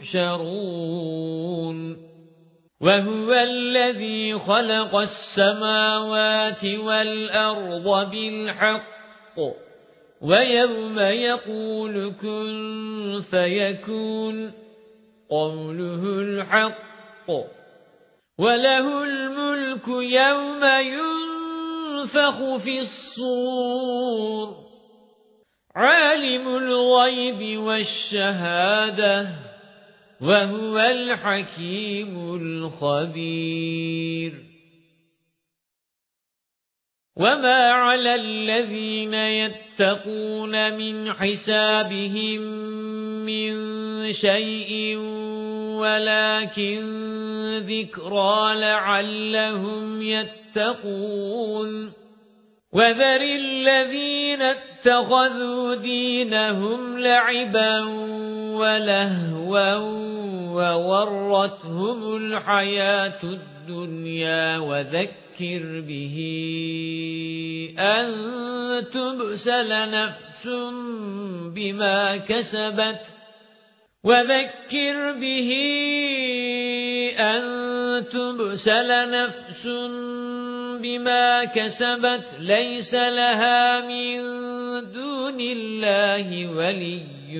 Speaker 2: تحشرون وهو الذي خلق السماوات والأرض بالحق ويوم يقول كن فيكون قوله الحق وله الملك يوم ينفخ في الصور عالم الغيب والشهادة وهو الحكيم الخبير وما على الذين يتقون من حسابهم من شيء ولكن ذكرى لعلهم يتقون وذر الذين اتخذوا دينهم لعبا ولهوا وغرتهم الحياة الدنيا وذكر به أن تبسل نفس بما كسبت وذكر به أن تبسل نفس بما كسبت ليس لها من دون الله ولي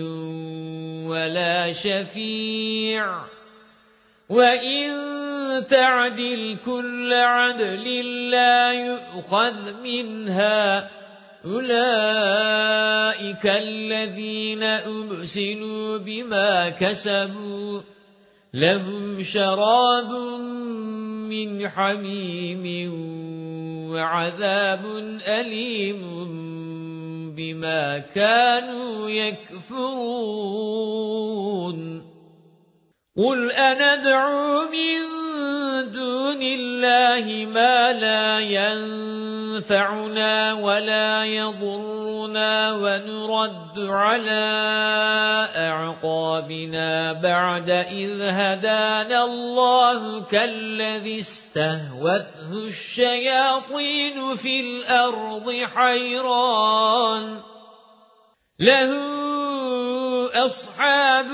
Speaker 2: ولا شفيع وإن تعدل كل عدل لا يؤخذ منها أولئك الذين أبسلوا بما كسبوا لهم شراب من حميم وعذاب أليم بما كانوا يكفرون قل أندعو من دون الله ما لا ينفعنا ولا يضرنا ونرد على أعقابنا بعد إذ هدانا الله كالذي استهوته الشياطين في الأرض حيران له أصحاب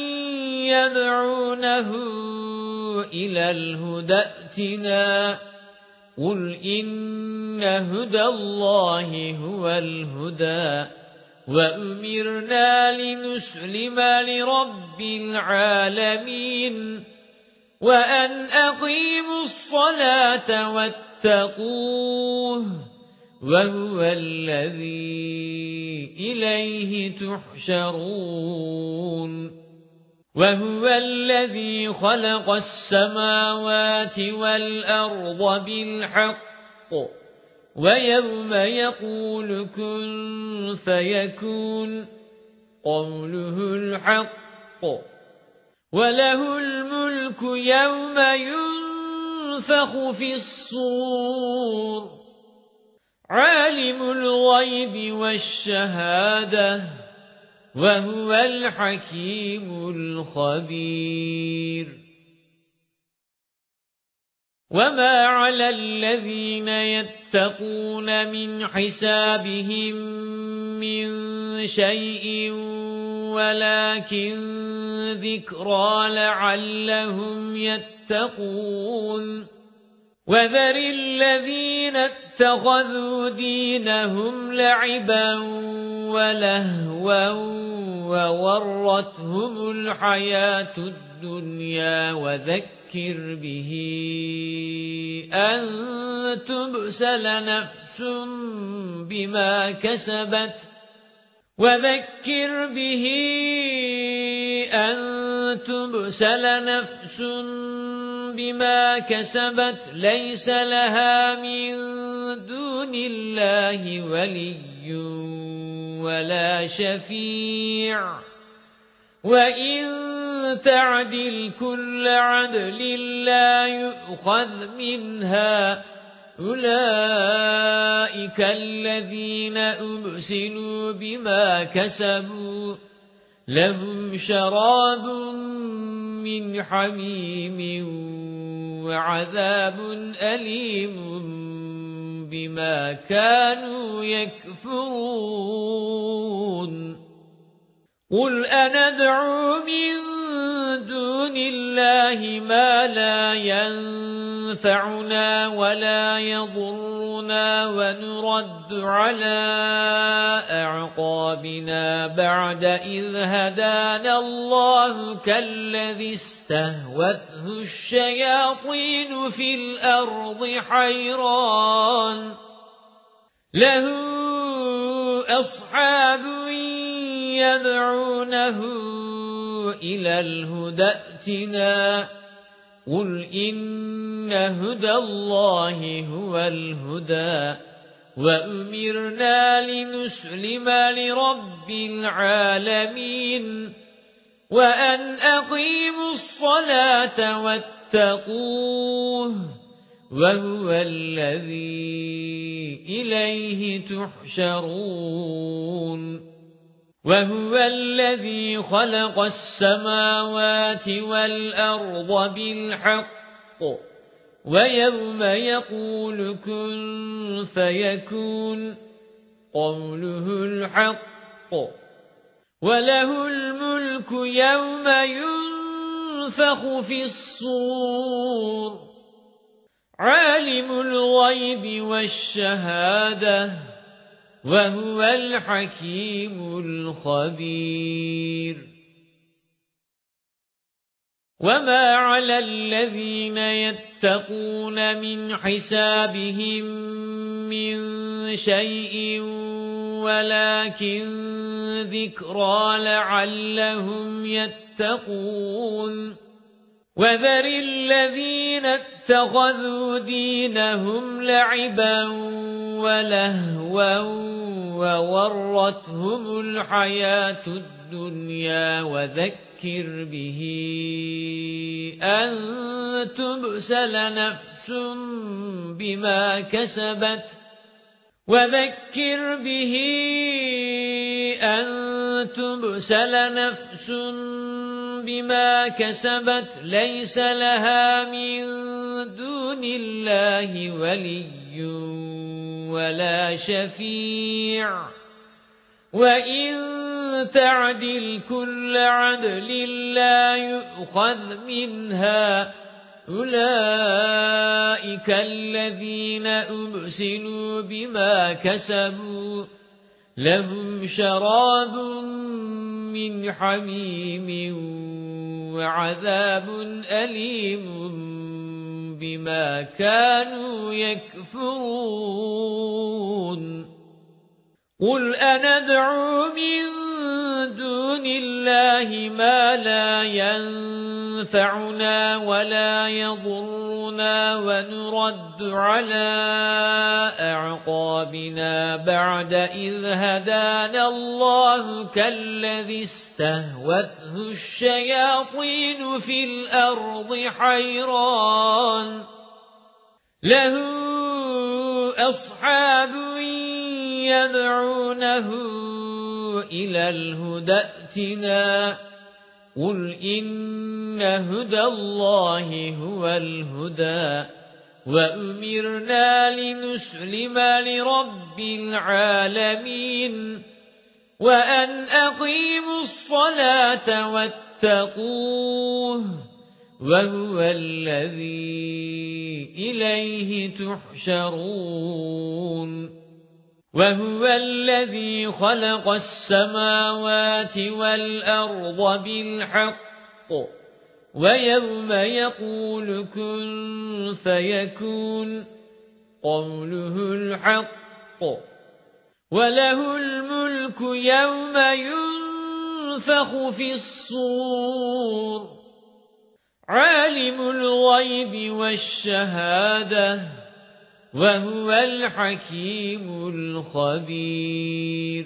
Speaker 2: يدعونه إلى الهدى ائتنا قل إن هدى الله هو الهدى وأمرنا لنسلم لرب العالمين وأن أقيموا الصلاة واتقوه وهو الذي إليه تحشرون وهو الذي خلق السماوات والأرض بالحق ويوم يقول كن فيكون قوله الحق وله الملك يوم ينفخ في الصور عالم الغيب والشهادة وهو الحكيم الخبير وما على الذين يتقون من حسابهم من شيء ولكن ذكرى لعلهم يتقون وذر الذين اتخذوا دينهم لعبا ولهوا وغرتهم الحياة الدنيا وذكر به أن تبسل نفس بما كسبت وذكر به أن تبسل نفس بما كسبت ليس لها من دون الله ولي ولا شفيع وإن تعدل كل عدل لا يؤخذ منها أولئك الذين أبسلوا بما كسبوا لهم شراب من حميم وعذاب أليم بما كانوا يكفرون قل أندعو من دون الله ما لا ينفعنا ولا يضرنا ونرد على أعقابنا بعد إذ هدانا الله كالذي استهوته الشياطين في الأرض حيران له أصحاب يدعونه إلى الهدى ائتنا قل إن هدى الله هو الهدى وأمرنا لنسلم لرب العالمين وأن أقيموا الصلاة واتقوه وهو الذي إليه تحشرون وهو الذي خلق السماوات والأرض بالحق ويوم يقول كن فيكون قوله الحق وله الملك يوم ينفخ في الصور عالم الغيب والشهادة وهو الحكيم الخبير وما على الذين يتقون من حسابهم من شيء ولكن ذكرى لعلهم يتقون وذر الذين اتخذوا دينهم لعبا ولهوا وغرتهم الحياة الدنيا وذكر به أن تبسل نفس بما كسبت وذكر به أن تبسل نفس بما كسبت ليس لها من دون الله ولي ولا شفيع وإن تعدل كل عدل لا يؤخذ منها أولئك الذين أبسلوا بما كسبوا لهم شراب من حميم وعذاب أليم بما كانوا يكفرون قل أندعو من دون الله ما لا ينفعنا ولا يضرنا ونرد على أعقابنا بعد إذ هدانا الله كالذي استهوته الشياطين في الأرض حيران له أصحاب يدعونه إلى الهدى ائتنا قل إن هدى الله هو الهدى وأمرنا لنسلم لرب العالمين وأن أقيموا الصلاة واتقوه وهو الذي إليه تحشرون وهو الذي خلق السماوات والأرض بالحق ويوم يقول كن فيكون قوله الحق وله الملك يوم ينفخ في الصور عالم الغيب والشهادة وهو الحكيم الخبير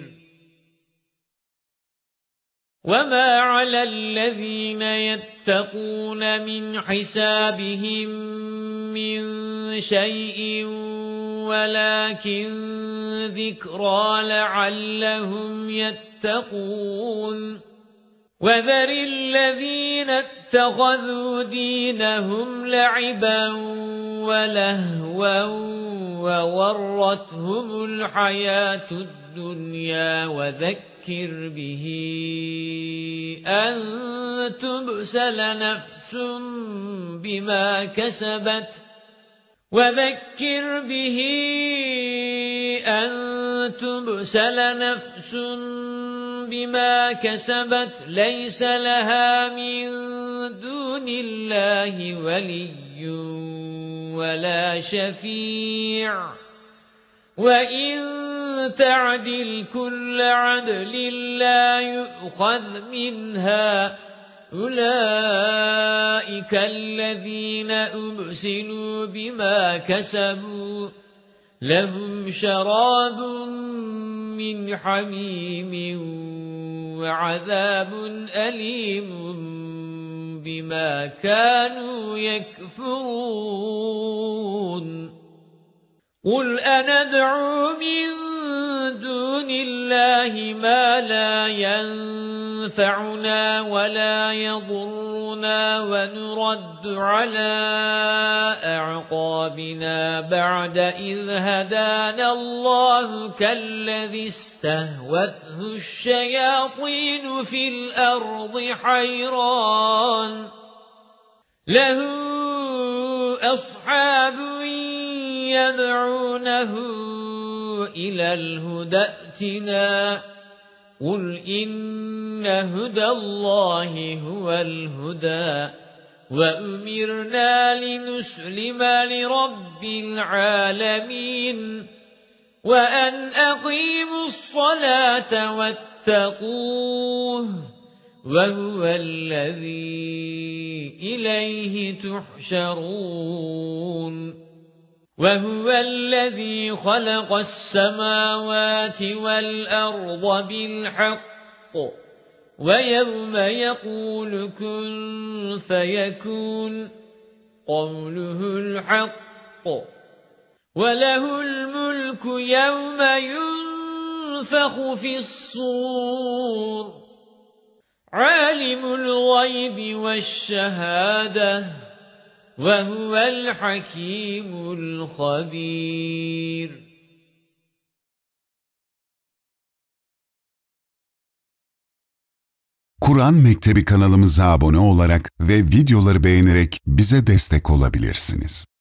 Speaker 2: وما على الذين يتقون من حسابهم من شيء ولكن ذكرى لعلهم يتقون وذر الذين اتخذوا دينهم لعبا ولهوا وغرتهم الحياة الدنيا وذكر به أن تبسل نفس بما كسبت وذكر به أن تبسل نفس بما كسبت ليس لها من دون الله ولي ولا شفيع وإن تعدل كل عدل لا يؤخذ منها أولئك الذين أبسلوا بما كسبوا لهم شراب من حميم وعذاب أليم بما كانوا يكفرون قل أندعو من دون الله ما لا ينفعنا ولا يضرنا ونرد على أعقابنا بعد إذ هدانا الله كالذي استهوته الشياطين في الأرض حيران له أصحاب يدعونه إلى الهدى ائتنا قل إن هدى الله هو الهدى وأمرنا لنسلم لرب العالمين وأن أقيموا الصلاة واتقوه وهو الذي إليه تحشرون وهو الذي خلق السماوات والأرض بالحق ويوم يقول كن فيكون قوله الحق وله الملك يوم ينفخ في الصور عالم الغيب والشهادة وهو الحكيم الخبير.
Speaker 1: Kur'an Mektebi kanalımıza abone olarak ve videoları beğenerek bize destek olabilirsiniz.